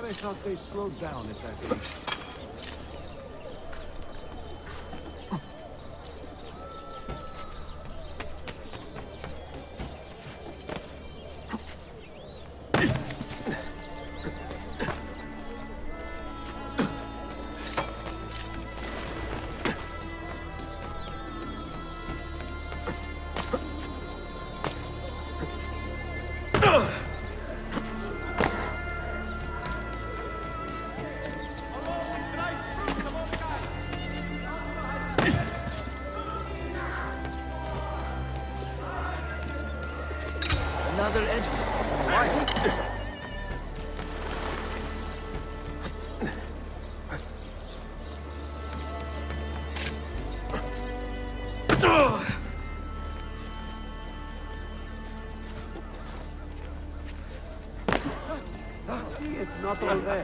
I thought they slowed down at that pace. Another edge. Why? It's not all there.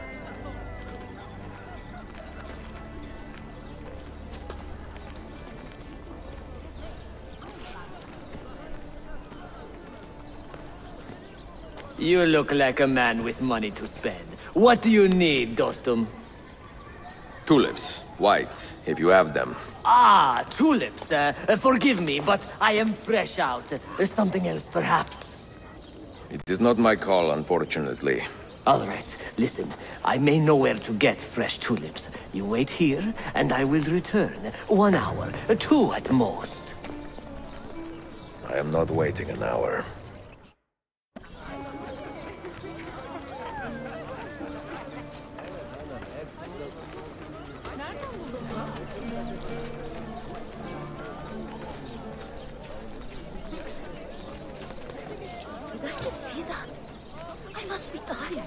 You look like a man with money to spend. What do you need, Dostum? Tulips. White, if you have them. Ah, tulips. Forgive me, but I am fresh out. Something else, perhaps? It is not my call, unfortunately. All right, listen. I may know where to get fresh tulips. You wait here, and I will return. 1 hour, 2 at most. I am not waiting an hour. Did I just see that? I must be tired.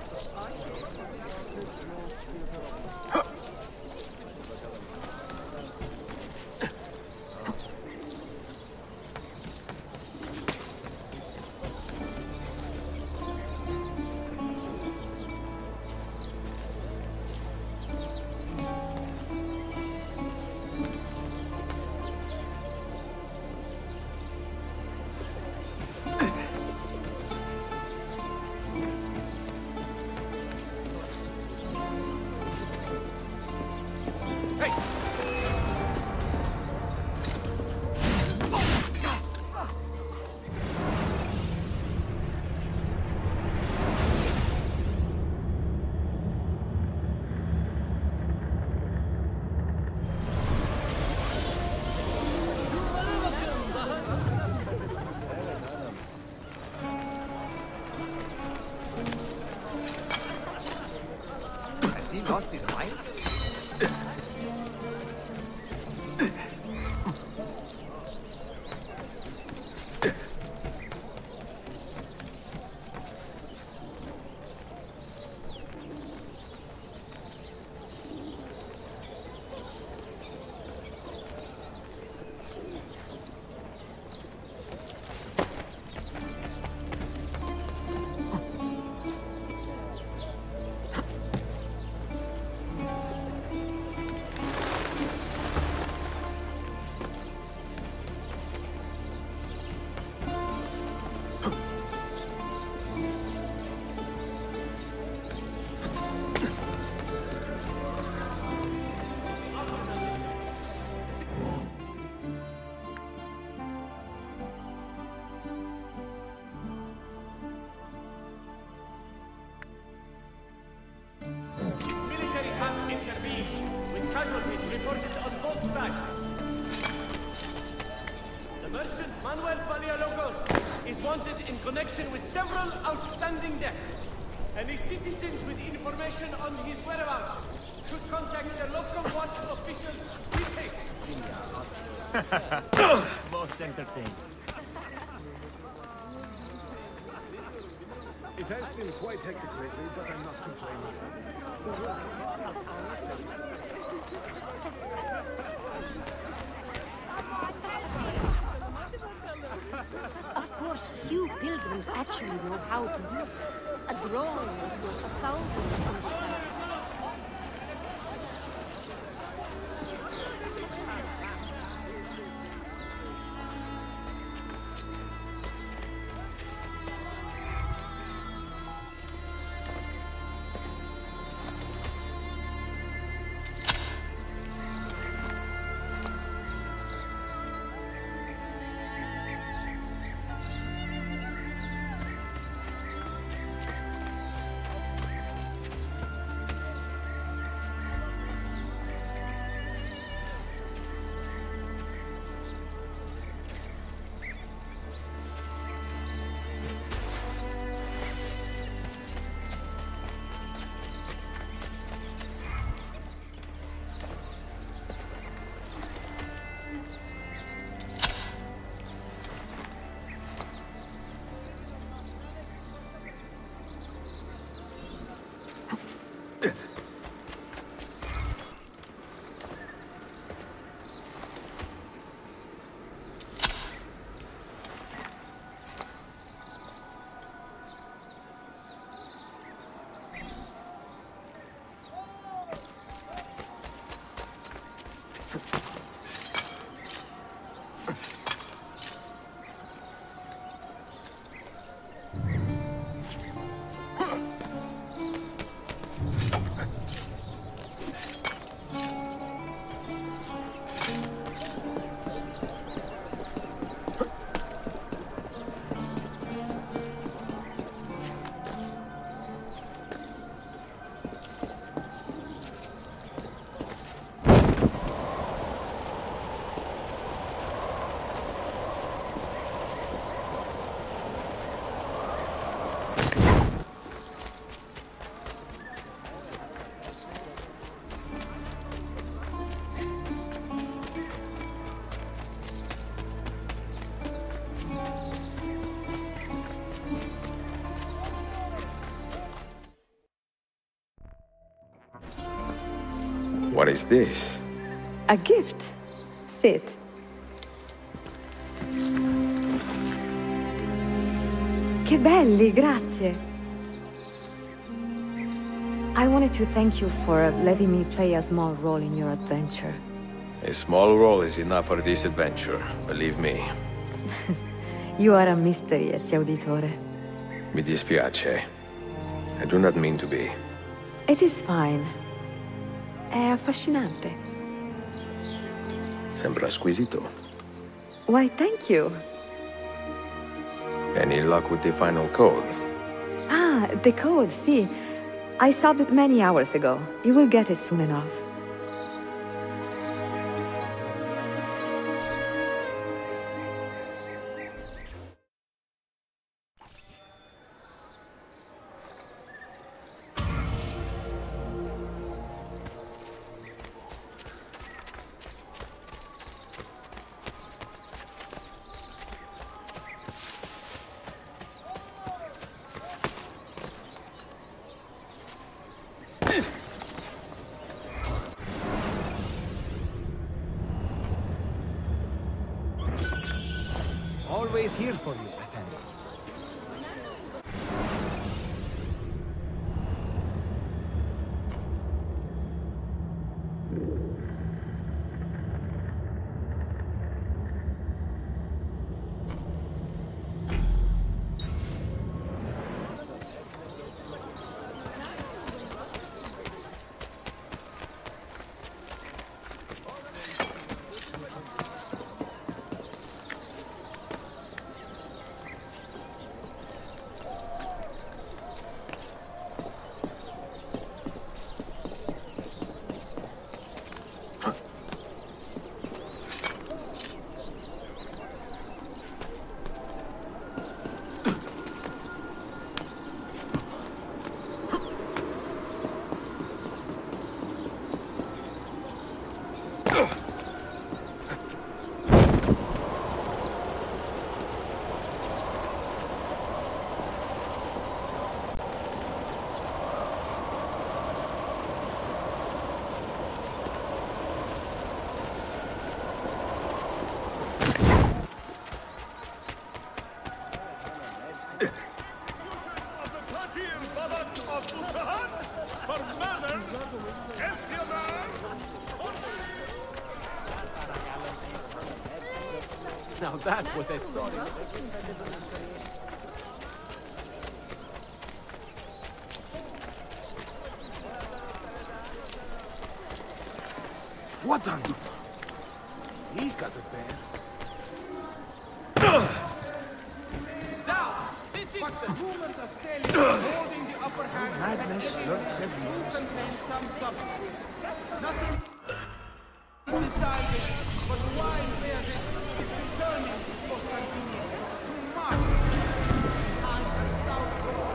Has he lost his mind? Military have intervened, with casualties reported on both sides. The merchant Manuel Paleologos is wanted in connection with several outstanding debts. Any citizens with information on his whereabouts should contact their local watch officials with haste. Most entertaining. It has been quite hectic lately, but I'm not complaining. Of course, few pilgrims actually know how to do it. A drone is worth 1,000 on the side. What is this? A gift. Sit. Che belli, grazie. I wanted to thank you for letting me play a small role in your adventure. A small role is enough for this adventure, believe me. You are a mystery, Ezio Auditore. Mi dispiace. I do not mean to be. It is fine. È affascinante. Sembra squisito. Why, thank you. Any luck with the final code? Ah, the code, sì. I solved it many hours ago. You will get it soon enough. Always here for you, Effendi. Now that was a story. What on? He's got a bear. Rumors of Celia holding the upper hand Madness lurks everywhere. contain some substance. Nothing decided, but wise Beatrix is returning to Constantinople to march on her south wall.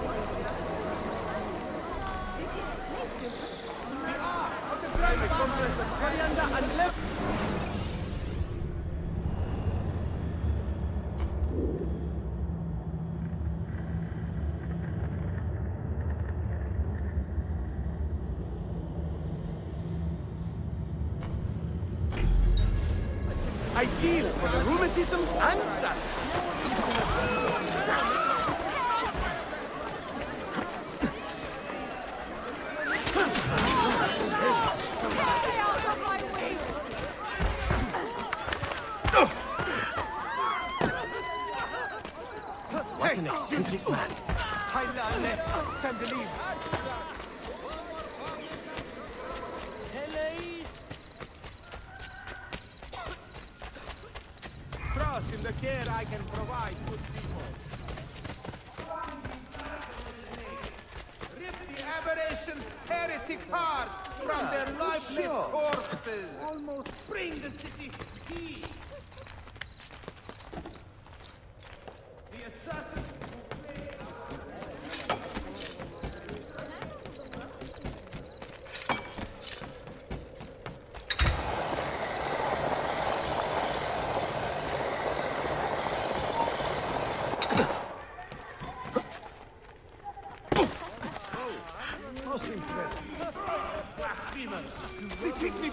The ark of the Grand Congress of Coriander and Lev. Ideal for the rheumatism and sadness. What an eccentric man. Highland left, time to leave. Trust in the care I can provide good people. Rip the aberrations' heretic hearts from their lifeless corpses. Almost bring the city peace. The assassin who played... Most impressive. Blasphemers! The king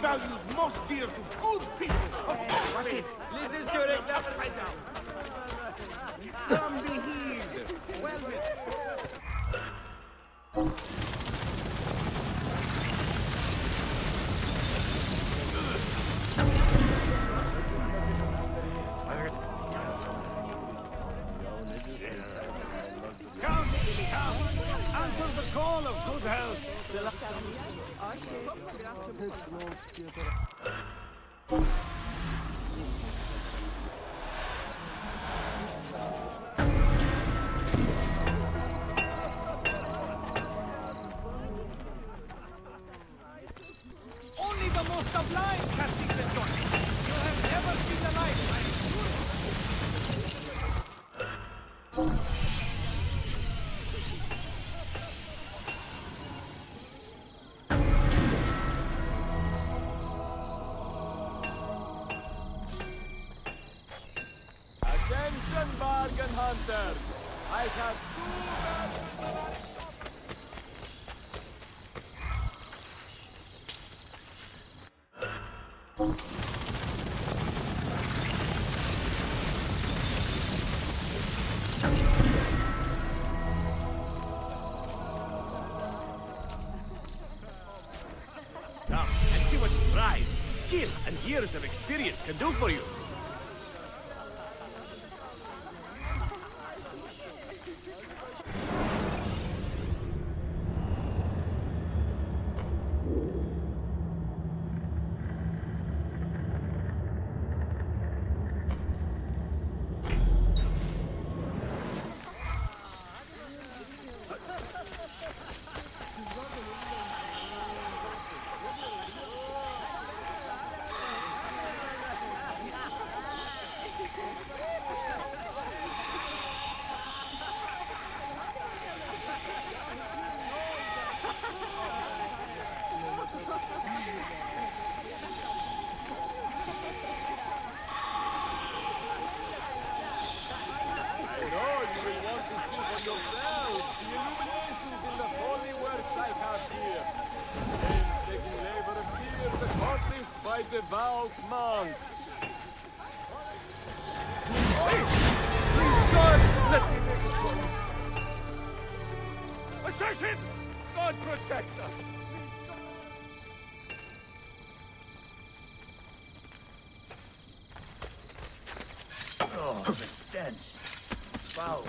Only the most sublime can see the joy. You have never seen the light, my Attention, bargain hunter! I have Come and see what pride, skill, and years of experience can do for you. By devout monks. Please, God, let me make it go. Assassin! God protect us! Oh, the stench. Foul.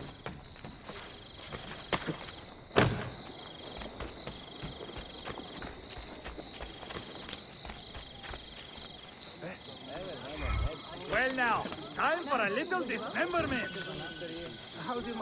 Well now, time for a little dismemberment. How do you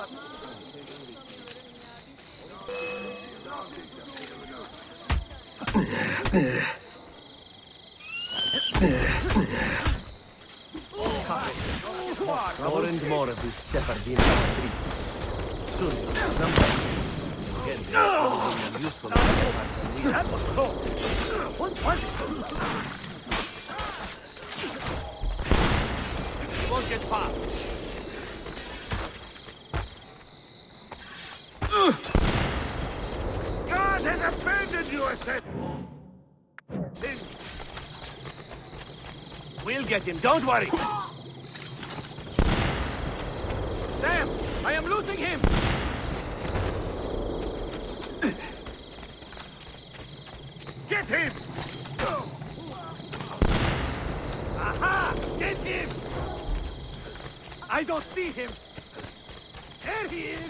More and more of these shepherds in our street. Soon, numbers. Again, they're useful. That was close. What was it? Won't get far. God has abandoned you, I said. We'll get him, don't worry. Damn! I am losing him! Get him! Aha! Get him! I don't see him! There he is!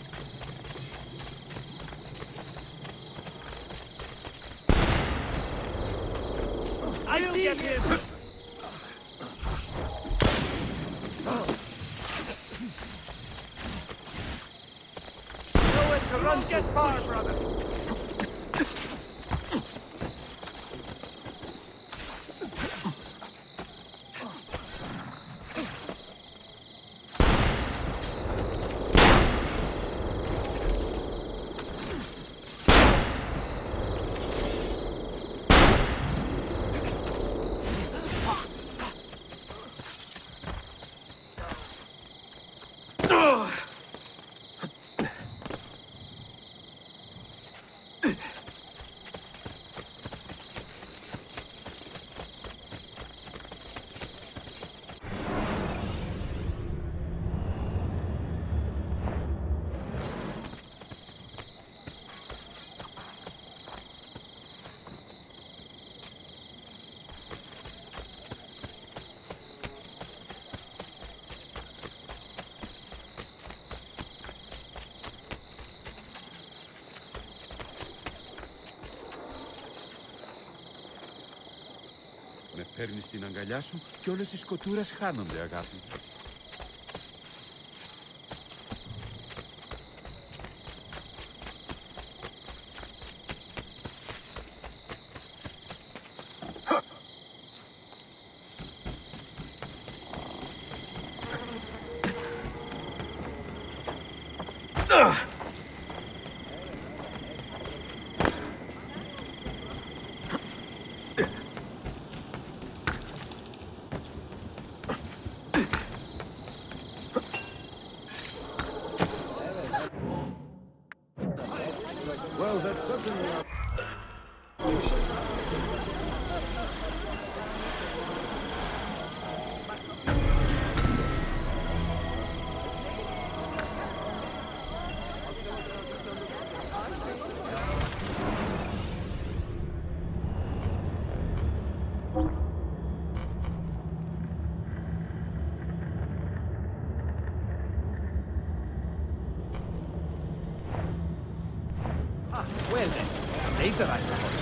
I'll get him! Nowhere to run, get far, brother! φέρνεις στην αγκαλιά σου και όλες οι σκοτούρες χάνονται, αγάπη. Well, that's certainly well then, later I suppose.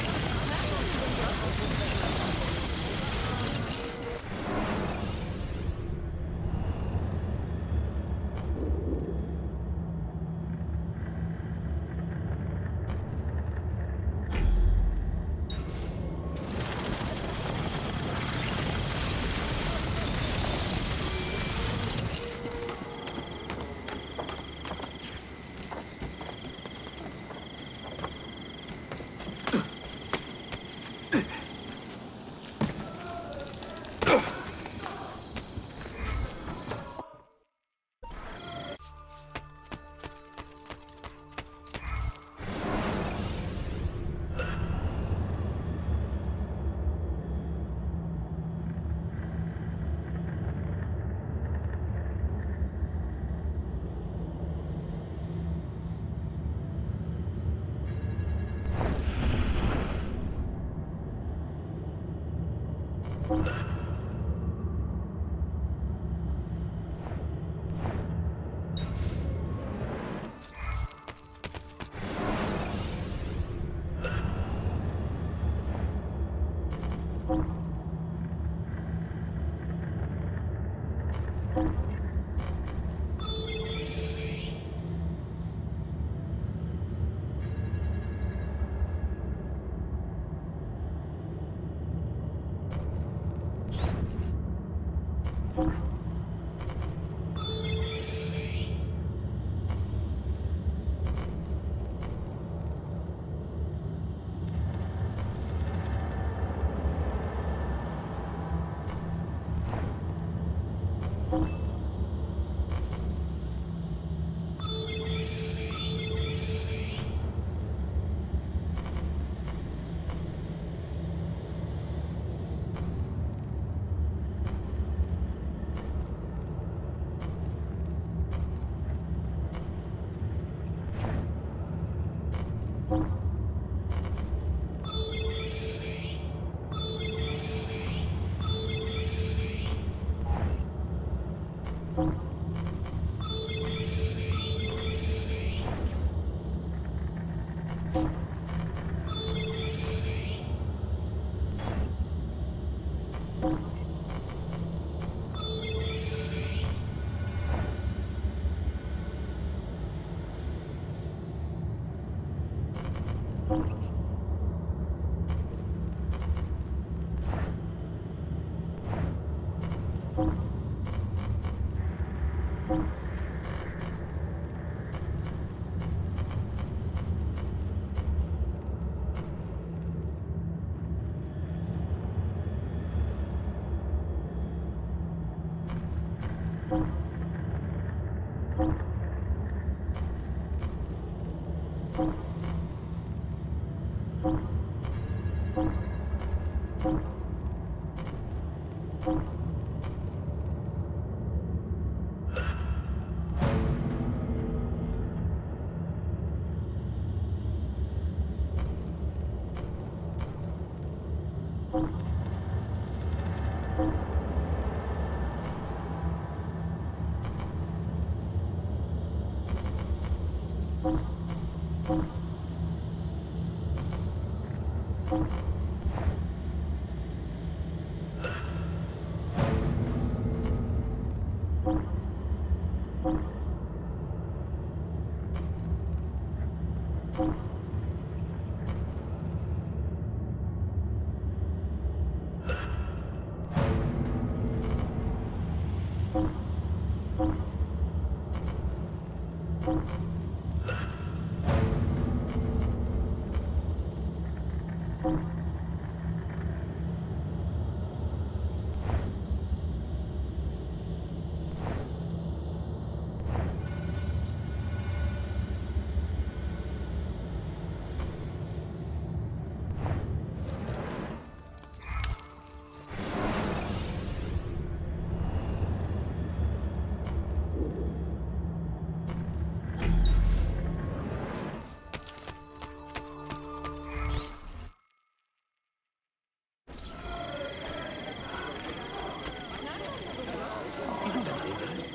Isn't that dangerous?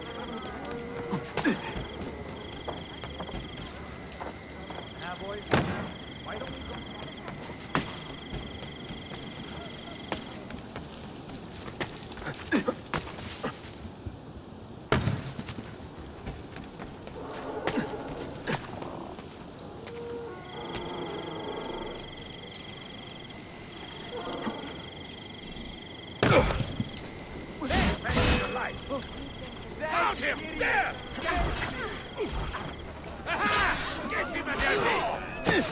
Now, boys, why don't we go? Found him! There! Aha! Get him a dirty!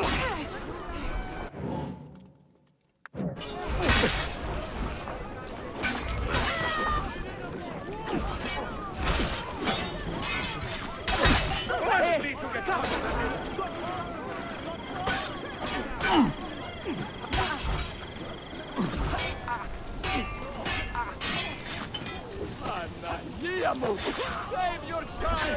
Save your child!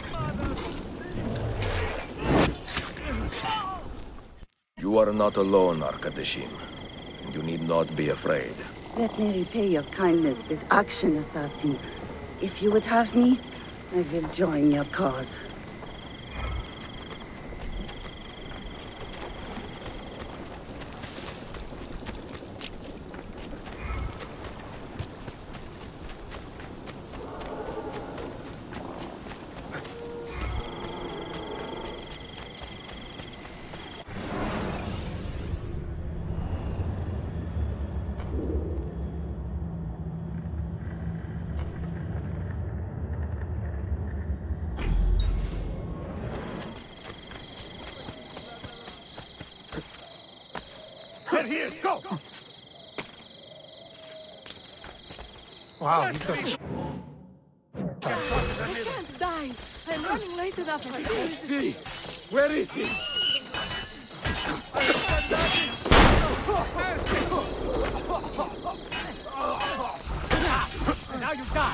You are not alone, Arkadashim. You need not be afraid. Let me repay your kindness with action, assassin. If you would have me, I will join your cause. They're here, go! Wow, he's got... I can't die. I'm running late enough for this. See, where is he? Now you die!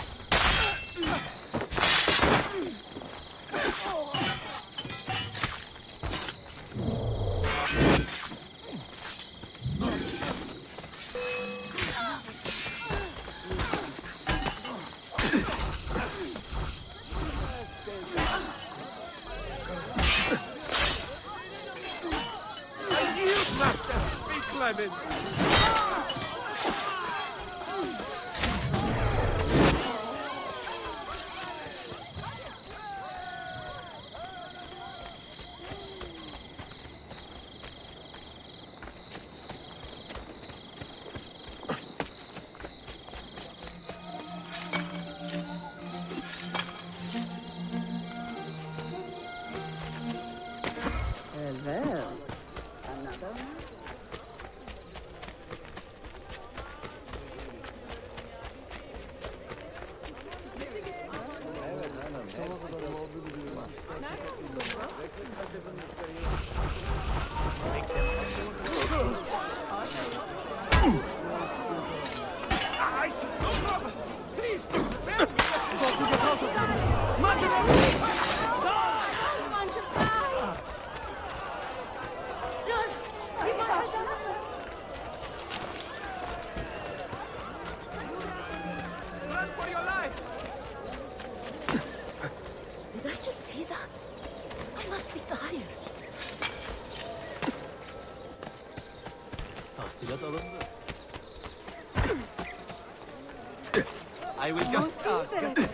Lemon. Well, another one? Please, spare me! Go to the house of them! Mother of Run for your life! Did I just see that? I must be tired. Tahsilat alındı. I will just get...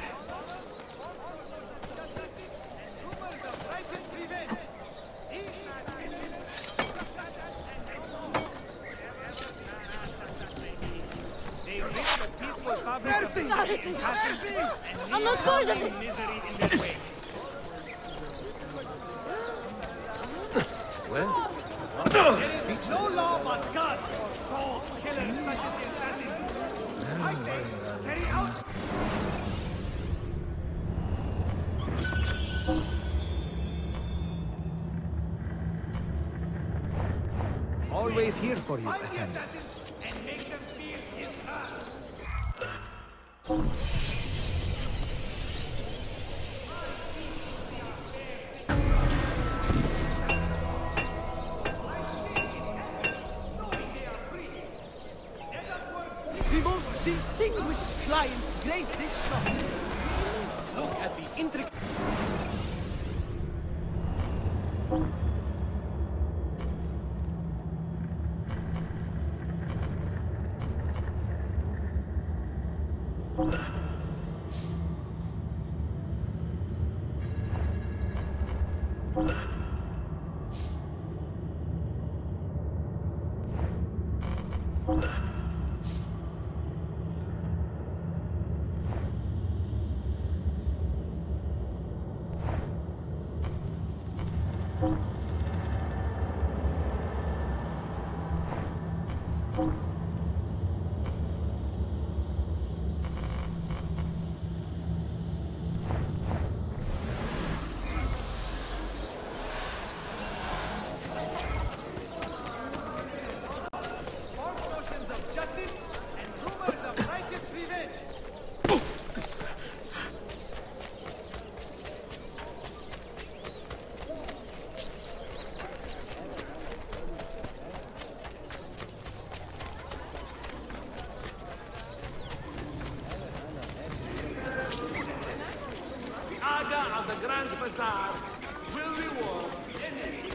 I'm not part of it. always here for you, Attendant. And make them feel his wrath. The most distinguished clients grace this shop. Look at the intricate... The Grand Bazaar will reward the enemy.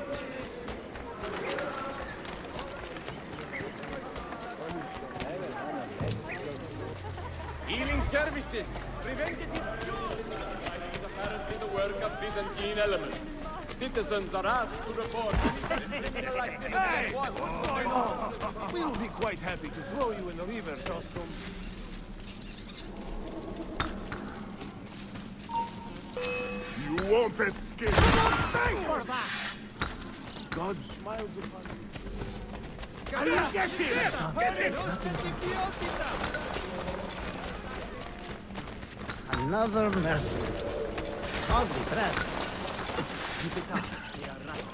Healing services, preventative cures. Apparently the work of Byzantine elements. Citizens are asked to report. Hey! What's going on? We will be quite happy to throw you in the river, Nostrum. You won't escape! Thank for that! God smiles upon you. I will get him! Get him! Another mercy. Hardly pressed. Keep it up. They are right.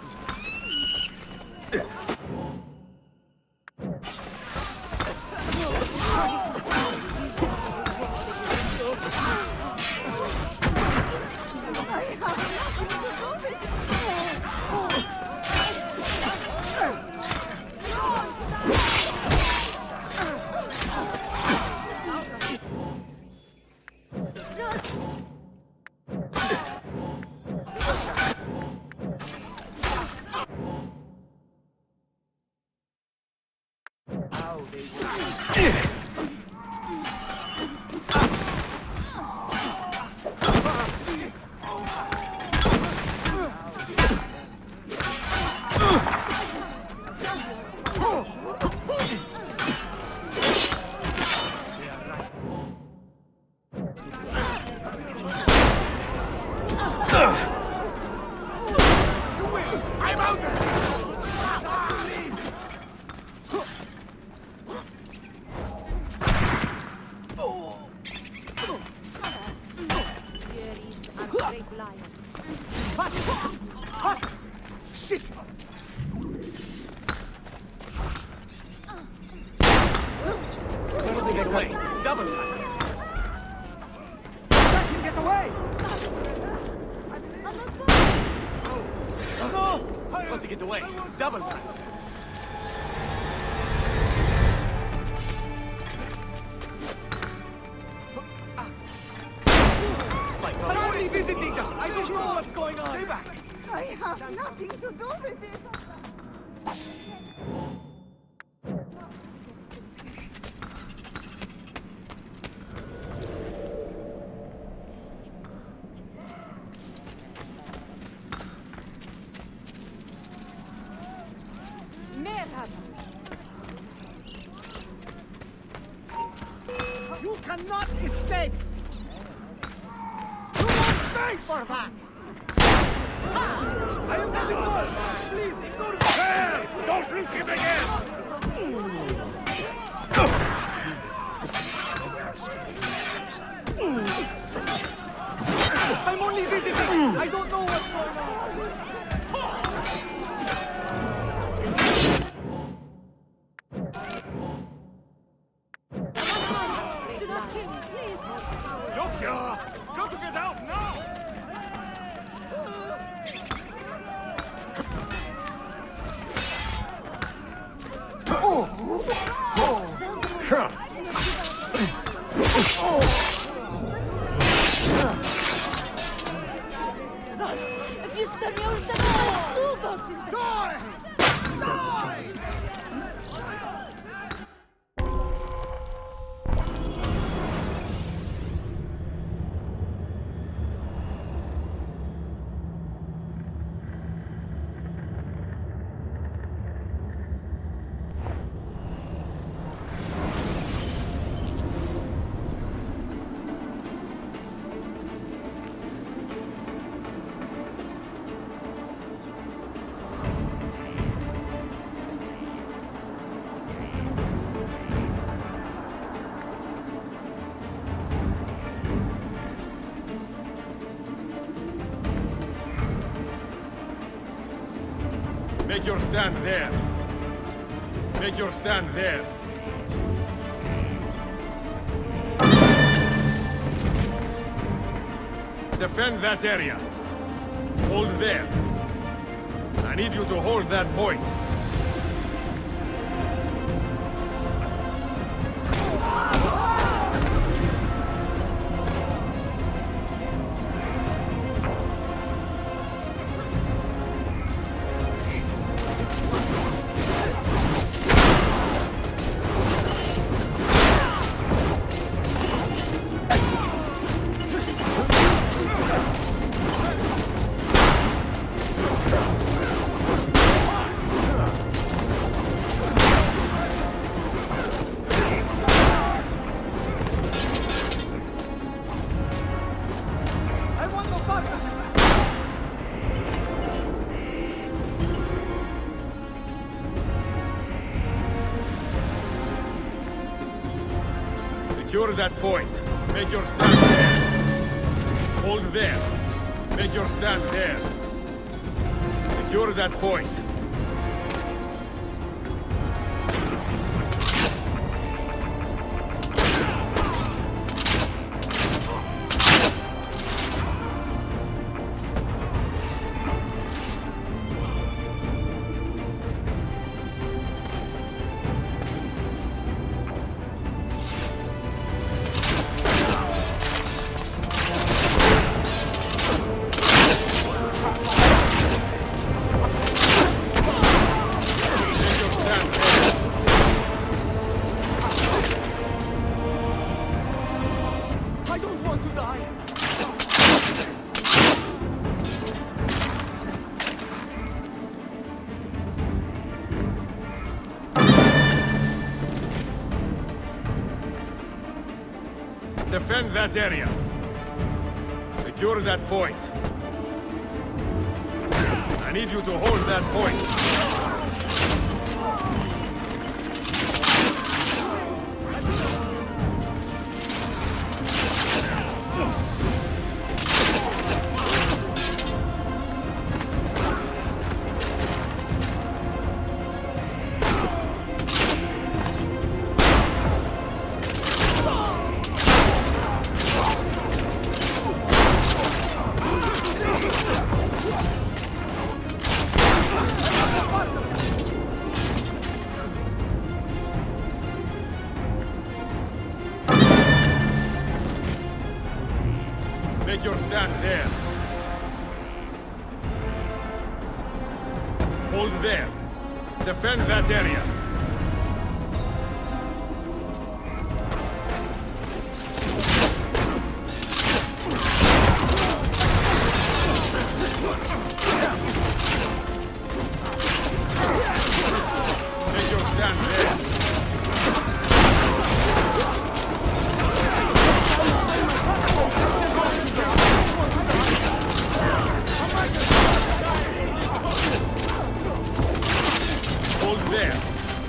Get away! Double tap! Let him get away! No! Got to get away! Double tap! I'm only visiting just. I don't know what's going on. Stay back. I have nothing to do with it. You cannot escape. You won't pay for that. I am getting more. Please ignore me. Hey! Don't risk him again! I'm only visiting. I don't know what's going on. If you spare me, I will set fire to Gotham. Die! Die! Make your stand there. Make your stand there. Defend that area. Hold there. I need you to hold that point. Secure that point. Make your stand there. Hold there. Make your stand there. Secure that point. Defend that area. Secure that point. I need you to hold that point. Make your stand there. Hold there. Defend that area. Make your stand there. Hold there.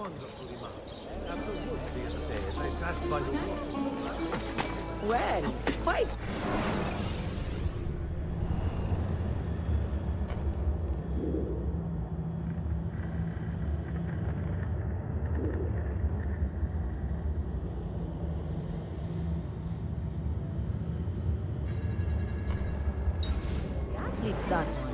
longer to remount. After work the other day as I passed by the walls. Well, quite. That.